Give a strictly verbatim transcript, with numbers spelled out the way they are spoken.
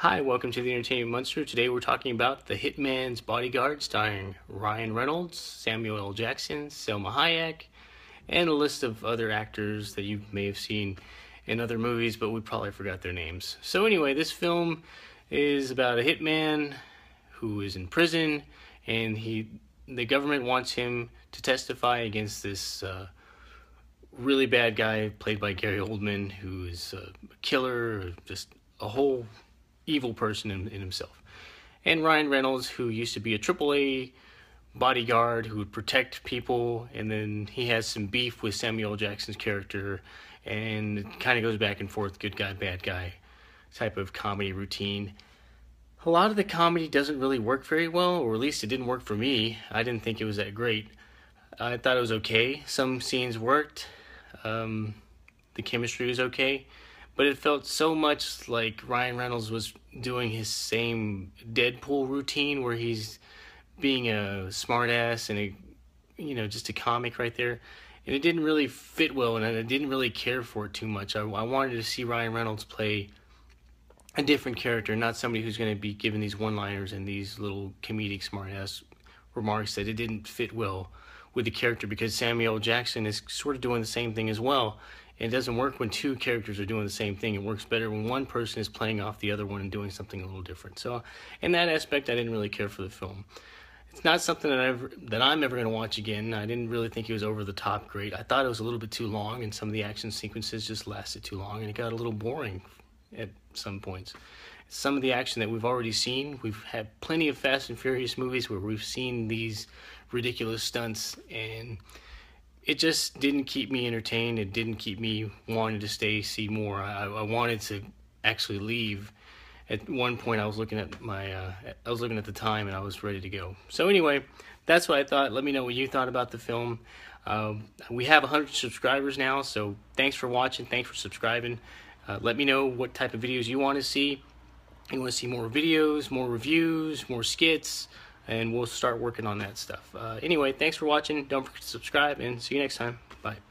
Hi, welcome to the Entertainment Monster. Today we're talking about The Hitman's Bodyguard, starring Ryan Reynolds, Samuel L. Jackson, Selma Hayek, and a list of other actors that you may have seen in other movies, but we probably forgot their names. So anyway, this film is about a hitman who is in prison, and he, the government wants him to testify against this uh, really bad guy played by Gary Oldman, who is a killer, just a whole evil person in, in himself. And Ryan Reynolds, who used to be a triple A bodyguard who would protect people, and then he has some beef with Samuel L. Jackson's character, and it kind of goes back and forth, good guy, bad guy type of comedy routine. A lot of the comedy doesn't really work very well, or at least it didn't work for me. I didn't think it was that great. I thought it was okay. Some scenes worked. Um, the chemistry was okay. But it felt so much like Ryan Reynolds was doing his same Deadpool routine where he's being a smartass and a, you know, just a comic right there. And it didn't really fit well, and I didn't really care for it too much. I, I wanted to see Ryan Reynolds play a different character, not somebody who's going to be giving these one-liners and these little comedic smartass remarks that it didn't fit well with the character, because Samuel L. Jackson is sort of doing the same thing as well. And it doesn't work when two characters are doing the same thing. It works better when one person is playing off the other one and doing something a little different. So in that aspect, I didn't really care for the film. It's not something that, I've, that I'm ever going to watch again. I didn't really think it was over the top great. I thought it was a little bit too long, and some of the action sequences just lasted too long, and it got a little boring at some points. Some of the action that we've already seen, we've had plenty of Fast and Furious movies where we've seen these ridiculous stunts, and it just didn't keep me entertained. It didn't keep me wanting to stay, see more. I, I wanted to actually leave. At one point, I was looking at my, uh, I was looking at the time, and I was ready to go. So anyway, that's what I thought. Let me know what you thought about the film. Um, we have one hundred subscribers now, so thanks for watching. Thanks for subscribing. Uh, let me know what type of videos you want to see. You want to see more videos, more reviews, more skits, and we'll start working on that stuff. Uh, anyway, thanks for watching. Don't forget to subscribe, and see you next time. Bye.